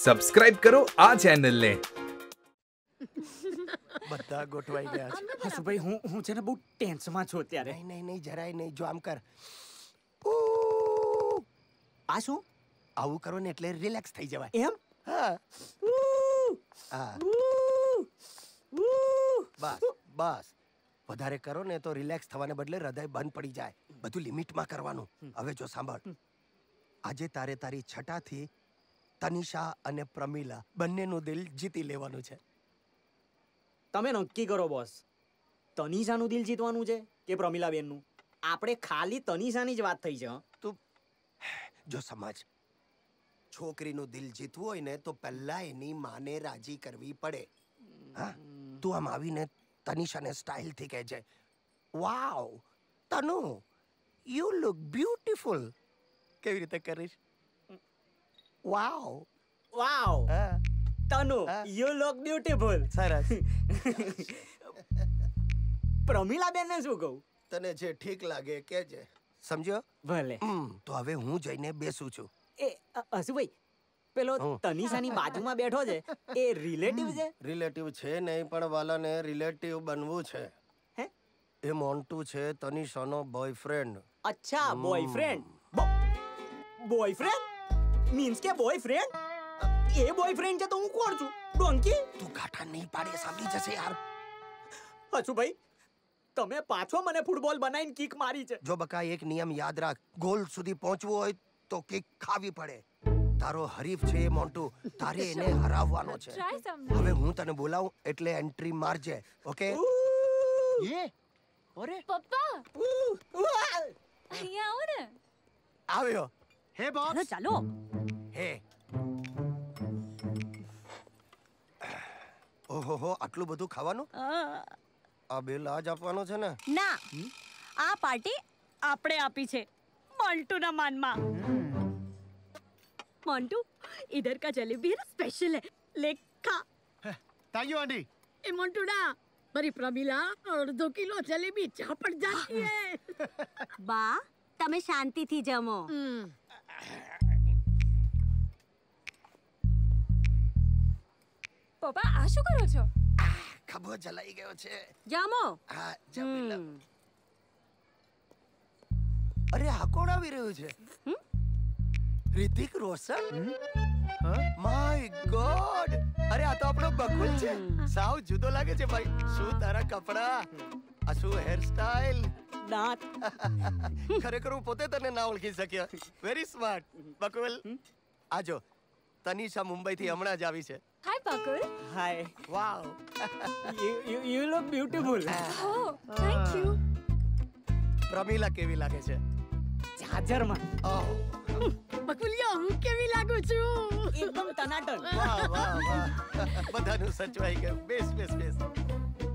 Subscribe કરો આ ચેનલને. બધા ગોઠવાઈ ગયા છે. હસુભાઈ હું છે ને બહુ ટેન્શનમાં છું અત્યારે. નહીં જરાય નહીં. જો આમ કર. આ શું? આવું કરો ને એટલે રિલેક્સ થઈ જવાય. એમ? હા. બસ વધારે કરો ને તો રિલેક્સ થવાને બદલે હૃદય બંધ પડી જાય. બધું લિમિટમાં કરવાનું. હવે જો સાંભળ, આજે તારે તારી છટાથી તનિષા અને પ્રમીલા બંનેનું દિલ જીતી લેવાનું છે. તમે નક્કી કરો બોસ, તનિષાનું દિલ જીતવાનું છે કે પ્રમીલાબેનનું? આપણે ખાલી તનિષાની જ વાત થઈ છે. તું જો સમજ, છોકરીનું દિલ જીતવું હોય ને તો પહેલા એની માને રાજી કરવી પડે. હા, તું આમ આવીને તનિષાને સ્ટાઇલથી કહેજે, wow Tanu you look beautiful. કેવી રીતે કરીશ? Wow wow Tanu you look beautiful. સરસ. પ્રમીલાબેનને શું કહું? તને જે ઠીક લાગે કહેજે. સમજ્યો? ભલે. તો હવે હું જઈને બેસું છું. એ હસુભાઈ, પેલો તનિષાની બાજુમાં બેઠો છે એ રિલેટિવ છે? રિલેટિવ છે નહીં, પણ વાલાને રિલેટિવ બનવું છે. હે? એ મોન્ટુ છે તનિષાનો બોયફ્રેન્ડ. અચ્છા, બોયફ્રેન્ડ. બોયફ્રેન્ડ મીન્સ કે બોયફ્રેન્ડ? એ બોયફ્રેન્ડ છે તો હું કોણ છું? ડોંકી? તું ગાઠા નહીં પાડે, સાંભળી જશે યાર. હસુભાઈ, તમે પાછો મને ફૂટબોલ બનાવીને કિક મારી છે. જો બકા, એક નિયમ યાદ રાખ, ગોલ સુધી પહોંચવું હોય તો કિક ખાવી પડે. તારો હરીફ છે એ મોન્ટુ, તારે એને હરાવવાનો છે. હવે હું તને બોલાવું એટલે એન્ટ્રી મારજે. ઓકે? ये अरे પપ્પા અહીંયા આવો ને. આવ્યો. हे बॉस ચાલો ચાલો. હે ઓહો, આટલું બધું ખાવાનું? આ બિલ આજ આપવાનો છે ને? ના, આ પાર્ટી આપણે આપી છે મોન્ટુના માનમાં. मोंटू, इधर का जलेबी है स्पेशल है, ले खा. Thank you aunty. ए मोंटूडा, મારી પ્રમીલા અડધો કિલો જલેબી ઝાપટ જાતી હે. બા, તમે શાંતિથી જમો. પપ્પા આ શું કરો છો? ખભો જલાઈ ગયો છે. જમો. હા, જમી લો. અરે આ કોણ આવી રહ્યું છે? ऋतिक रोशन? My God! अरे આ તો આપણો બકુલ છે. સાવ જુદો લાગે છે ભાઈ. શું તારા કપડા, આ શું હેર સ્ટાઇલ, દાંત. ખરેખર હું પોતે તને ના ઓળખી શક્યો. Very smart Bakul. આજો, તનિષા મુંબઈથી હમણાં જ આવી છે. Hi Bakul. Hi. Wow, you look beautiful. Oh, thank you. Pramila કેવી લાગે છે? જાજરમાં. ઓહ, બકુલિયા, હું કેવી લાગુ છું? એકદમ ટનાટન. વાહ વાહ વાહ. બધાનું સચવાઈ ગયું. બેસ બેસ બેસ.